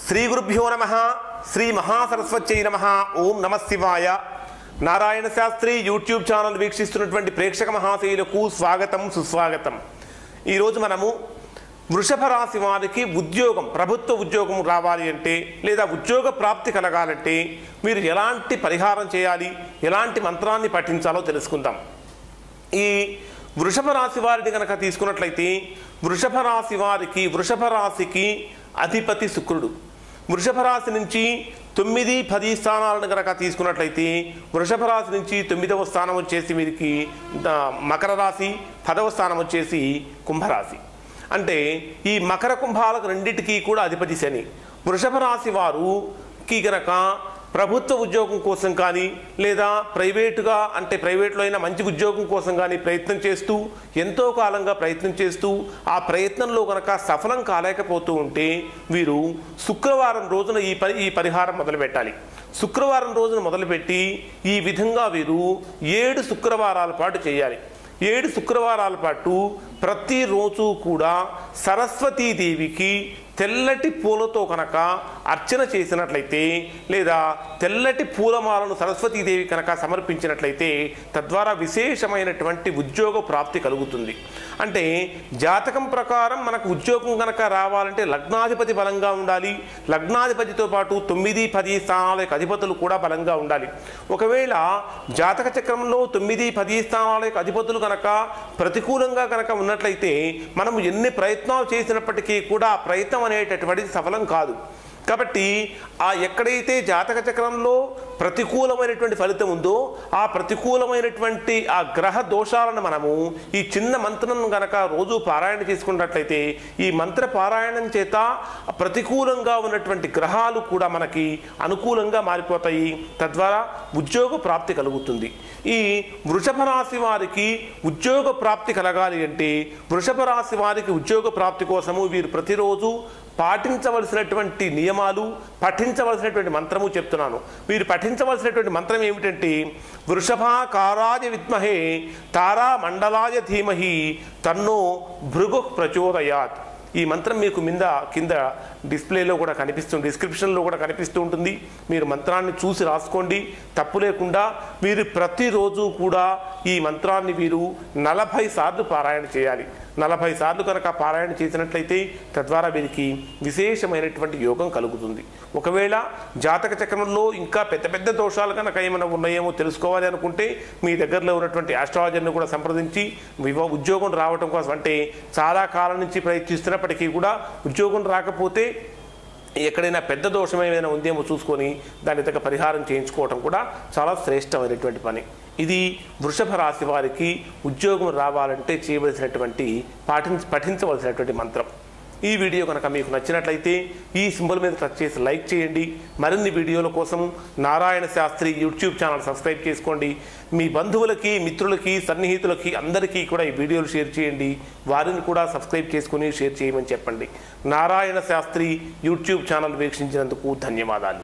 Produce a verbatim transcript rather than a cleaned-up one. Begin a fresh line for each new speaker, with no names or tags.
శ్రీ గురుభ్యో నమః శ్రీ మహాసరస్వత్యై నమః ఓం నమః శివాయ నారాయణ శాస్త్రి యూట్యూబ్ ఛానల్ వీక్షిస్తున్నటువంటి ప్రేక్షక మహాశయులకు స్వాగతం సుస్వాగతం। ఈరోజు మనము వృషభ రాశి వారికి ఉద్యోగం ప్రభుత్వ ఉద్యోగం రావాలి అంటే లేదా ఉద్యోగ ప్రాప్తి కలగాలంటే మీరు ఎలాంటి పరిహారం చేయాలి, ఎలాంటి మంత్రాన్ని పఠించాలో తెలుసుకుందాం। ఈ వృషభ రాశి వారిని కనుక తీసుకున్నట్లయితే వృషభ రాశి వారికి వృషభ రాశికి అధిపతి శుక్రుడు। వృషభ రాశి నుంచి తొమ్మిది పది స్థానాలను కనుక తీసుకున్నట్లయితే వృషభ రాశి నుంచి తొమ్మిదవ స్థానం వచ్చేసి వీరికి మకర రాశి, పదవ స్థానం వచ్చేసి కుంభరాశి। అంటే ఈ మకర కుంభాలకు రెండింటికి కూడా అధిపతి శని। వృషభ రాశి వారికి కనుక ప్రభుత్వ ఉద్యోగం కోసం కానీ లేదా ప్రైవేటుగా అంటే ప్రైవేట్లో అయినా మంచి ఉద్యోగం కోసం కానీ ప్రయత్నం చేస్తూ ఎంతో కాలంగా ప్రయత్నం చేస్తూ ఆ ప్రయత్నంలో కనుక సఫలం కాలేకపోతూ ఉంటే వీరు శుక్రవారం రోజున ఈ పరి ఈ పరిహారం మొదలుపెట్టాలి। శుక్రవారం రోజున మొదలుపెట్టి ఈ విధంగా వీరు ఏడు శుక్రవారాల పాటు చేయాలి। ఏడు శుక్రవారాల పాటు ప్రతిరోజు కూడా సరస్వతీదేవికి తెల్లటి పూలతో కనుక అర్చన చేసినట్లయితే లేదా తెల్లటి పూలమాలను సరస్వతీదేవి కనుక సమర్పించినట్లయితే తద్వారా విశేషమైనటువంటి ఉద్యోగ ప్రాప్తి కలుగుతుంది। అంటే జాతకం ప్రకారం మనకు ఉద్యోగం కనుక రావాలంటే లగ్నాధిపతి బలంగా ఉండాలి, లగ్నాధిపతితో పాటు తొమ్మిది పది స్థానాల యొక్క అధిపతులు కూడా బలంగా ఉండాలి। ఒకవేళ జాతక చక్రంలో తొమ్మిది పది స్థానాల యొక్క అధిపతులు కనుక ప్రతికూలంగా కనుక ఉన్నట్లయితే మనము ఎన్ని ప్రయత్నాలు చేసినప్పటికీ కూడా ఆ ప్రయత్నం అనేటటువంటిది సఫలం కాదు। కాబట్టి ఆ ఎక్కడైతే జాతక చక్రంలో ప్రతికూలమైనటువంటి ఫలితం ఉందో ఆ ప్రతికూలమైనటువంటి ఆ గ్రహ దోషాలను మనము ఈ చిన్న మంత్రం కనుక రోజు పారాయణ చేసుకున్నట్లయితే ఈ మంత్ర పారాయణం చేత ప్రతికూలంగా ఉన్నటువంటి గ్రహాలు కూడా మనకి అనుకూలంగా మారిపోతాయి, తద్వారా ఉద్యోగ ప్రాప్తి కలుగుతుంది। ఈ వృషభ రాశి వారికి ఉద్యోగ ప్రాప్తి కలగాలి అంటే వృషభ రాశి వారికి ఉద్యోగ ప్రాప్తి కోసము వీరు ప్రతిరోజు పాటించవలసినటువంటి నియమాలు, పఠించవలసినటువంటి మంత్రము చెప్తున్నాను। వీరు పఠించవలసినటువంటి మంత్రం ఏమిటంటే వృషభాకారాయ విద్మహే తారా మండలాయ ధీమహి తన్నో భృగు ప్రచోదయాత్। ఈ మంత్రం మీకు మింద కింద డిస్ప్లేలో కూడా కనిపిస్తుంది, డిస్క్రిప్షన్లో కూడా కనిపిస్తూ ఉంటుంది। మీరు మంత్రాన్ని చూసి రాసుకోండి, తప్పు లేకుండా మీరు ప్రతిరోజు కూడా ఈ మంత్రాన్ని వీరు నలభై సార్లు పారాయణ చేయాలి। నలభై సార్లు కనుక పారాయణ చేసినట్లయితే తద్వారా వీరికి విశేషమైనటువంటి యోగం కలుగుతుంది। ఒకవేళ జాతక చక్రంలో ఇంకా పెద్ద పెద్ద దోషాలు కనుక ఏమైనా ఉన్నాయేమో తెలుసుకోవాలి అనుకుంటే మీ దగ్గరలో ఉన్నటువంటి ఆస్ట్రాలజర్ని కూడా సంప్రదించి వివా ఉద్యోగం రావడం కోసం అంటే చాలా కాలం నుంచి ప్రయత్నిస్తున్నప్పటికీ కూడా ఉద్యోగం రాకపోతే ఎక్కడైనా పెద్ద దోషం ఏమైనా ఉందేమో చూసుకొని దాని తగ్గ పరిహారం చేయించుకోవటం కూడా చాలా శ్రేష్టమైనటువంటి పని। ఇది వృషభ రాశి వారికి ఉద్యోగం రావాలంటే చేయవలసినటువంటి పాఠించ పఠించవలసినటువంటి మంత్రం। ఈ వీడియో కనుక మీకు నచ్చినట్లయితే ఈ సింబల్ మీద టచ్ చేసి లైక్ చేయండి। మరిన్ని వీడియోల కోసం Narayana Shastri YouTube channel subscribe చేసుకోండి। మీ బంధువులకి, మిత్రులకి, సన్నిహితులకి అందరికీ కూడా ఈ వీడియోలు షేర్ చేయండి, వారిని కూడా సబ్స్క్రైబ్ చేసుకుని షేర్ చేయమని చెప్పండి। నారాయణ శాస్త్రి యూట్యూబ్ ఛానల్ వీక్షించినందుకు ధన్యవాదాలు।